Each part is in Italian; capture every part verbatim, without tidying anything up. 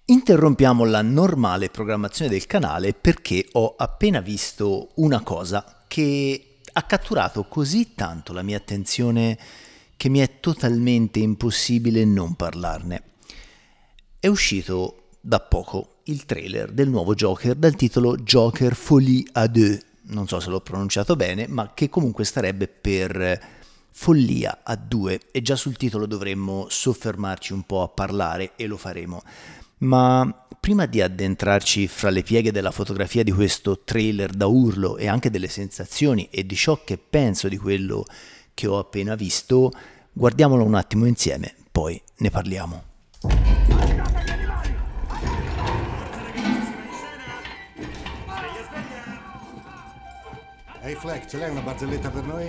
Interrompiamo la normale programmazione del canale perché ho appena visto una cosa che ha catturato così tanto la mia attenzione che mi è totalmente impossibile non parlarne. È uscito da poco il trailer del nuovo Joker dal titolo Joker Folie à deux, non so se l'ho pronunciato bene, ma che comunque starebbe per follia a due, e già sul titolo dovremmo soffermarci un po' a parlare e lo faremo. Ma prima di addentrarci fra le pieghe della fotografia di questo trailer da urlo e anche delle sensazioni e di ciò che penso di quello che ho appena visto, guardiamolo un attimo insieme, poi ne parliamo. Ehi hey Fleck, ce l'hai una barzelletta per noi?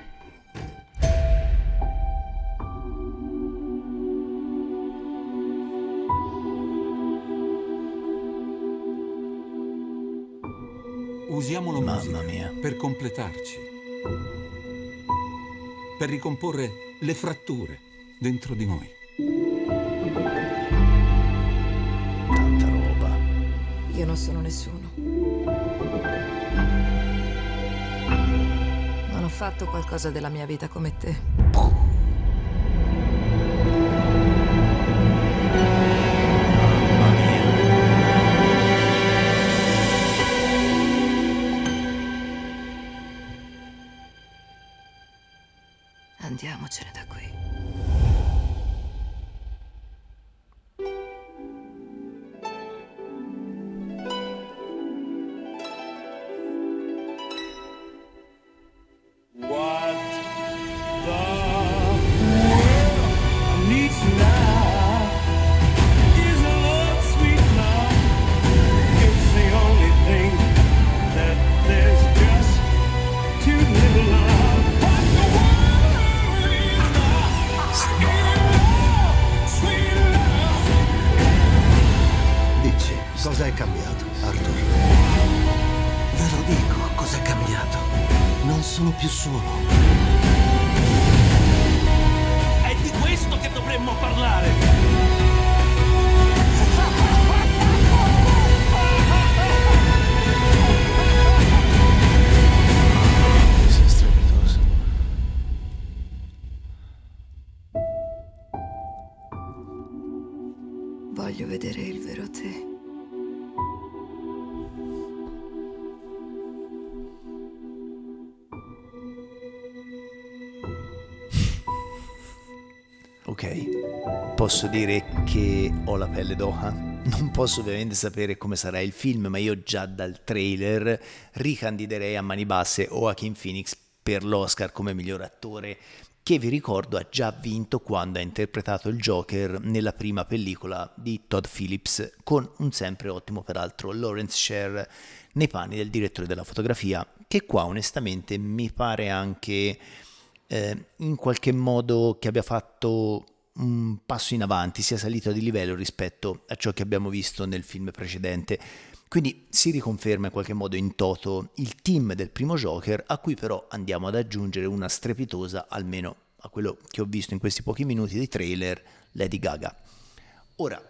Usiamo la Mamma musica mia. per completarci, per ricomporre le fratture dentro di noi. Tanta roba. Io non sono nessuno. Non ho fatto qualcosa della mia vita come te. Mamma mia. Andiamocene da qui. What the world needs now is a love, sweet love. It's the only thing that there's just too little of. What the world needs now is love, sweet love. Dici, cosa è cambiato, Arthur? Ve lo dico, cos'è cambiato. Non sono più solo. È di questo che dovremmo parlare. Sei strepitoso. Voglio vedere il vero te. Ok, posso dire che ho la pelle d'oca? Non posso ovviamente sapere come sarà il film, ma io già dal trailer ricandiderei a mani basse Joaquin Phoenix per l'Oscar come miglior attore, che vi ricordo ha già vinto quando ha interpretato il Joker nella prima pellicola di Todd Phillips, con un sempre ottimo peraltro Lawrence Sher nei panni del direttore della fotografia, che qua onestamente mi pare anche eh, in qualche modo che abbia fatto un passo in avanti, sia salito di livello rispetto a ciò che abbiamo visto nel film precedente. Quindi si riconferma in qualche modo in toto il team del primo Joker, a cui però andiamo ad aggiungere una strepitosa, almeno a quello che ho visto in questi pochi minuti di trailer, Lady Gaga. Ora,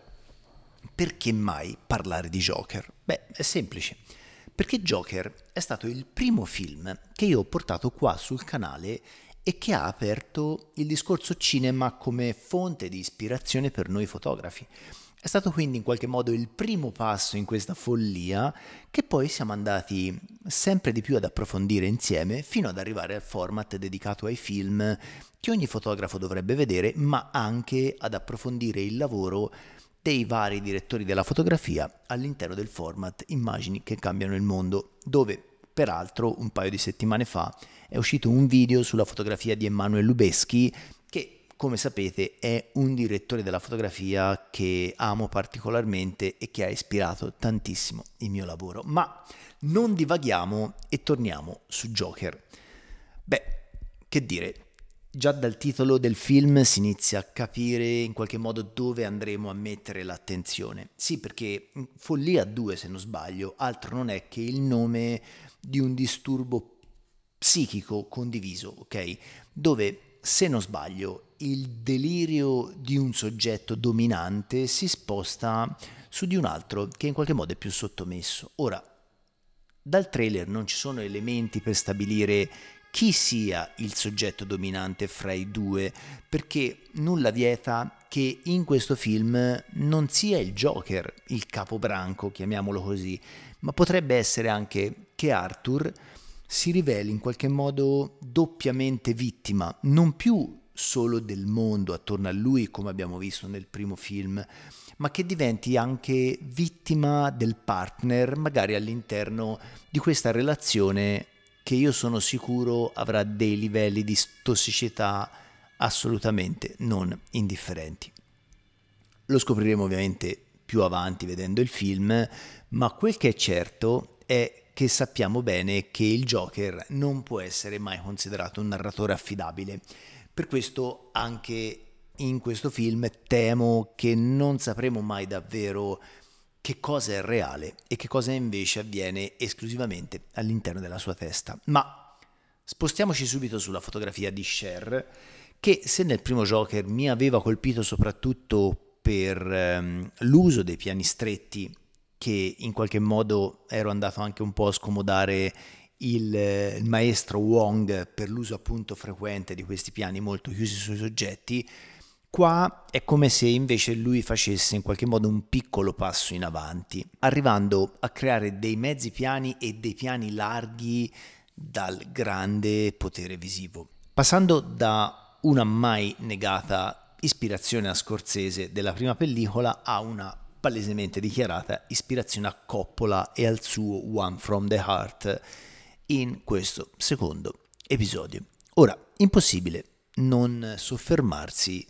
perché mai parlare di Joker? Beh, è semplice. Perché Joker è stato il primo film che io ho portato qua sul canale e che ha aperto il discorso cinema come fonte di ispirazione per noi fotografi. È stato quindi in qualche modo il primo passo in questa follia che poi siamo andati sempre di più ad approfondire insieme fino ad arrivare al format dedicato ai film che ogni fotografo dovrebbe vedere, ma anche ad approfondire il lavoro dei vari direttori della fotografia all'interno del format Immagini che cambiano il mondo, dove peraltro un paio di settimane fa è uscito un video sulla fotografia di Emanuel Lubezki, che come sapete è un direttore della fotografia che amo particolarmente e che ha ispirato tantissimo il mio lavoro. Ma non divaghiamo e torniamo su Joker. Beh, che dire, già dal titolo del film si inizia a capire in qualche modo dove andremo a mettere l'attenzione. Sì, perché Follia a due, se non sbaglio, altro non è che il nome di un disturbo psichico condiviso, ok? Dove, se non sbaglio, il delirio di un soggetto dominante si sposta su di un altro che in qualche modo è più sottomesso. Ora, dal trailer non ci sono elementi per stabilire chi sia il soggetto dominante fra i due, perché nulla vieta che in questo film non sia il Joker il capobranco, chiamiamolo così, ma potrebbe essere anche che Arthur si riveli in qualche modo doppiamente vittima, non più solo del mondo attorno a lui come abbiamo visto nel primo film, ma che diventi anche vittima del partner, magari all'interno di questa relazione che io sono sicuro avrà dei livelli di tossicità assolutamente non indifferenti. Lo scopriremo ovviamente più avanti vedendo il film, ma quel che è certo è che sappiamo bene che il Joker non può essere mai considerato un narratore affidabile. Per questo anche in questo film temo che non sapremo mai davvero che cosa è reale e che cosa invece avviene esclusivamente all'interno della sua testa. Ma spostiamoci subito sulla fotografia di Cher, che se nel primo Joker mi aveva colpito soprattutto per ehm, l'uso dei piani stretti, che in qualche modo ero andato anche un po' a scomodare il, il maestro Wong per l'uso appunto frequente di questi piani molto chiusi sui soggetti, qua è come se invece lui facesse in qualche modo un piccolo passo in avanti, arrivando a creare dei mezzi piani e dei piani larghi dal grande potere visivo. Passando da una mai negata ispirazione a Scorsese della prima pellicola a una palesemente dichiarata ispirazione a Coppola e al suo One from the Heart in questo secondo episodio. Ora, impossibile non soffermarsi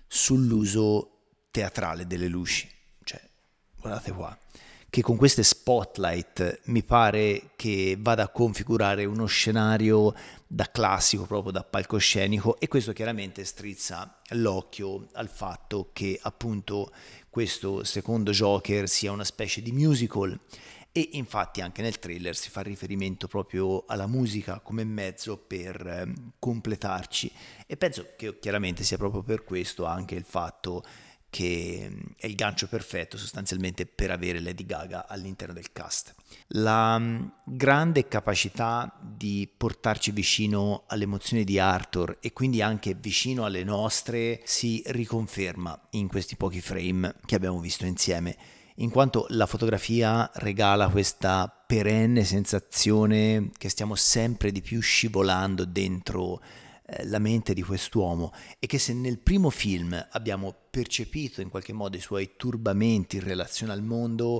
sull'uso teatrale delle luci, cioè guardate qua, che con queste spotlight mi pare che vada a configurare uno scenario da classico, proprio da palcoscenico, e questo chiaramente strizza l'occhio al fatto che appunto questo secondo Joker sia una specie di musical, e infatti anche nel trailer si fa riferimento proprio alla musica come mezzo per eh, completarci, e penso che chiaramente sia proprio per questo anche il fatto che è il gancio perfetto sostanzialmente per avere Lady Gaga all'interno del cast. La um, grande capacità di portarci vicino alle emozioni di Arthur e quindi anche vicino alle nostre si riconferma in questi pochi frame che abbiamo visto insieme, in quanto la fotografia regala questa perenne sensazione che stiamo sempre di più scivolando dentro eh, la mente di quest'uomo, e che se nel primo film abbiamo percepito in qualche modo i suoi turbamenti in relazione al mondo,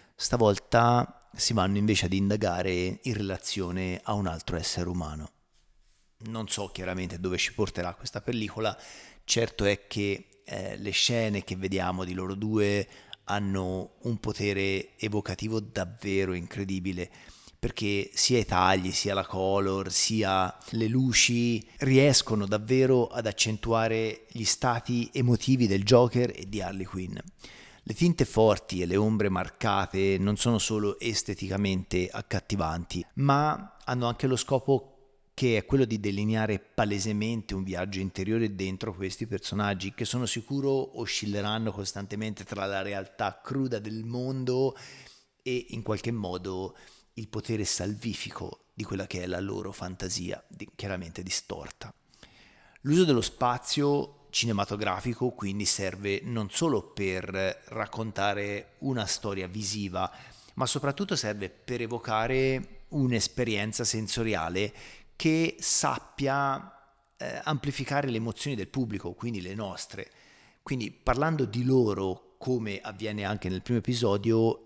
stavolta si vanno invece ad indagare in relazione a un altro essere umano. Non so chiaramente dove ci porterà questa pellicola, certo è che eh, le scene che vediamo di loro due hanno un potere evocativo davvero incredibile, perché sia i tagli, sia la color, sia le luci riescono davvero ad accentuare gli stati emotivi del Joker e di Harley Quinn. Le tinte forti e le ombre marcate non sono solo esteticamente accattivanti, ma hanno anche lo scopo che è quello di delineare palesemente un viaggio interiore dentro questi personaggi, che sono sicuro oscilleranno costantemente tra la realtà cruda del mondo e in qualche modo il potere salvifico di quella che è la loro fantasia, chiaramente distorta. L'uso dello spazio cinematografico quindi serve non solo per raccontare una storia visiva, ma soprattutto serve per evocare un'esperienza sensoriale che sappia eh, amplificare le emozioni del pubblico, quindi le nostre. Quindi parlando di loro, come avviene anche nel primo episodio,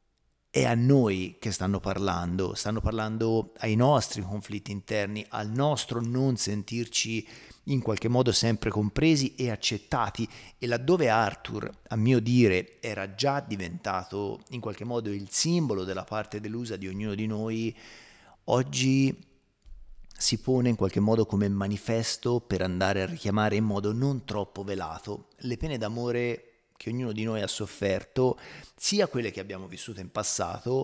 è a noi che stanno parlando, stanno parlando ai nostri conflitti interni, al nostro non sentirci in qualche modo sempre compresi e accettati, e laddove Arthur, a mio dire, era già diventato in qualche modo il simbolo della parte delusa di ognuno di noi, oggi si pone in qualche modo come manifesto per andare a richiamare in modo non troppo velato le pene d'amore che ognuno di noi ha sofferto, sia quelle che abbiamo vissuto in passato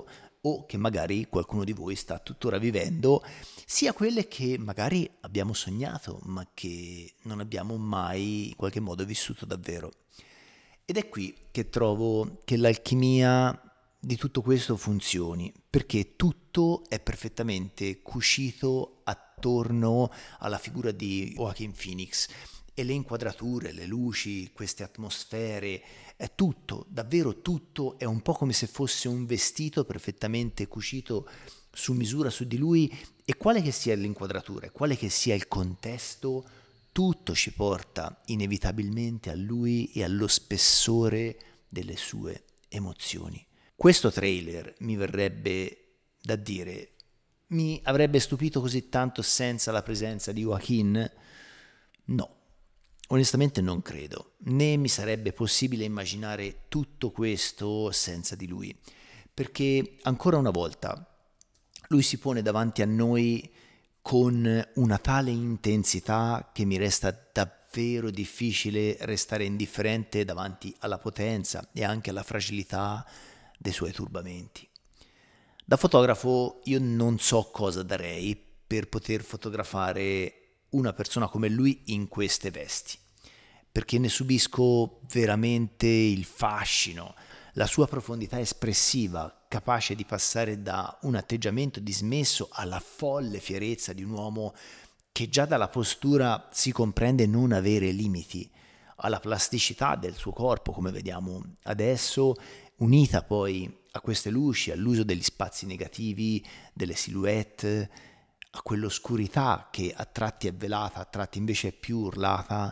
o che magari qualcuno di voi sta tuttora vivendo, sia quelle che magari abbiamo sognato ma che non abbiamo mai in qualche modo vissuto davvero. Ed è qui che trovo che l'alchimia di tutto questo funzioni, perché tutto è perfettamente cucito attorno alla figura di Joaquin Phoenix, e le inquadrature, le luci, queste atmosfere, è tutto, davvero tutto, è un po' come se fosse un vestito perfettamente cucito su misura su di lui, e quale che sia l'inquadratura, quale che sia il contesto, tutto ci porta inevitabilmente a lui e allo spessore delle sue emozioni. Questo trailer, mi verrebbe da dire, mi avrebbe stupito così tanto senza la presenza di Joaquin? No. Onestamente non credo, né mi sarebbe possibile immaginare tutto questo senza di lui, perché ancora una volta lui si pone davanti a noi con una tale intensità che mi resta davvero difficile restare indifferente davanti alla potenza e anche alla fragilità dei suoi turbamenti. Da fotografo io non so cosa darei per poter fotografare una persona come lui in queste vesti, perché ne subisco veramente il fascino, la sua profondità espressiva, capace di passare da un atteggiamento dismesso alla folle fierezza di un uomo che già dalla postura si comprende non avere limiti, alla plasticità del suo corpo, come vediamo adesso, unita poi a queste luci, all'uso degli spazi negativi, delle silhouette, a quell'oscurità che a tratti è velata, a tratti invece è più urlata.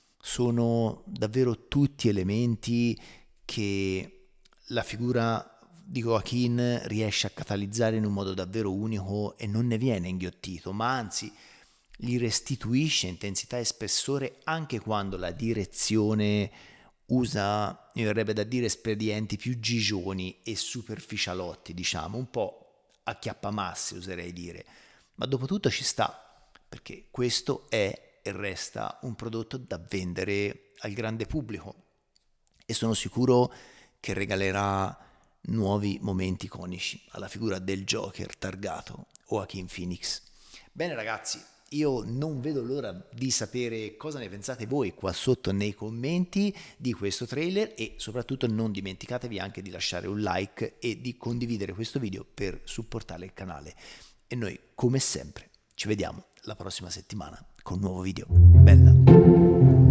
Sono davvero tutti elementi che la figura di Joaquin riesce a catalizzare in un modo davvero unico e non ne viene inghiottito, ma anzi gli restituisce intensità e spessore anche quando la direzione usa, mi verrebbe da dire, espedienti più gigioni e superficialotti, diciamo, un po' acchiappamasse oserei dire. Ma dopo tutto ci sta, perché questo è e resta un prodotto da vendere al grande pubblico e sono sicuro che regalerà nuovi momenti iconici alla figura del Joker targato Joaquin Phoenix. Bene ragazzi, io non vedo l'ora di sapere cosa ne pensate voi qua sotto nei commenti di questo trailer, e soprattutto non dimenticatevi anche di lasciare un like e di condividere questo video per supportare il canale. E noi, come sempre, ci vediamo la prossima settimana con un nuovo video. Bella!